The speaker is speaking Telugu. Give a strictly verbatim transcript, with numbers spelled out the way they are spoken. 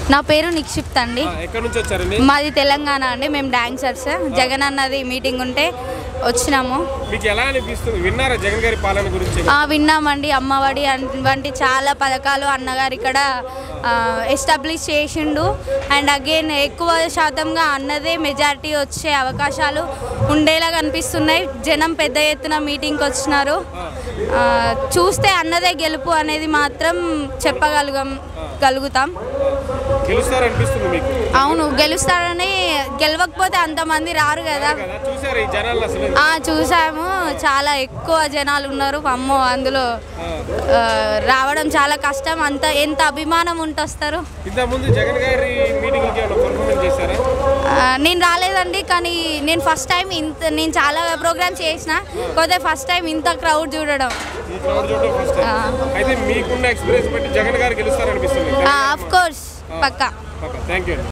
నా పేరు నిక్షిప్త అండి. ఎక్కడి నుంచి వచ్చారండి? మాది తెలంగాణ అండి. మేము డాన్సర్స్. జగన్ అన్నది మీటింగ్ ఉంటే వచ్చినాము. మీకు ఎలా అనిపిస్తుంది? విన్నారా జగన్ గారి పాలన గురించి? విన్నామండి. అమ్మఒడి వంటి చాలా పథకాలు అన్నగారు ఇక్కడ ఎస్టాబ్లిష్ చేసిండు. అండ్ అగైన్ ఎక్కువ శాతంగా అన్నదే మెజారిటీ వచ్చే అవకాశాలు ఉండేలా కనిపిస్తున్నాయి. జనం పెద్ద ఎత్తున మీటింగ్కి వచ్చినారు. చూస్తే అన్నదే గెలుపు అనేది మాత్రం చెప్పగలుగం గలుగుతాం. అవును, గెలుస్తారని. గెలవకపోతే అంతమంది రారు కదా. చూసాము, చాలా ఎక్కువ జనాలు ఉన్నారు. అమ్మో, అందులో రావడం చాలా కష్టం. అంత ఎంత అభిమానం ఉంటొస్తారు. నేను రాలేదండి, కానీ నేను ఫస్ట్ టైం ఇంత నేను చాలా ప్రోగ్రామ్ చేసిన, కొద్దిగా ఫస్ట్ టైం ఇంత క్రౌడ్ చూడడం. Of course, Pakka.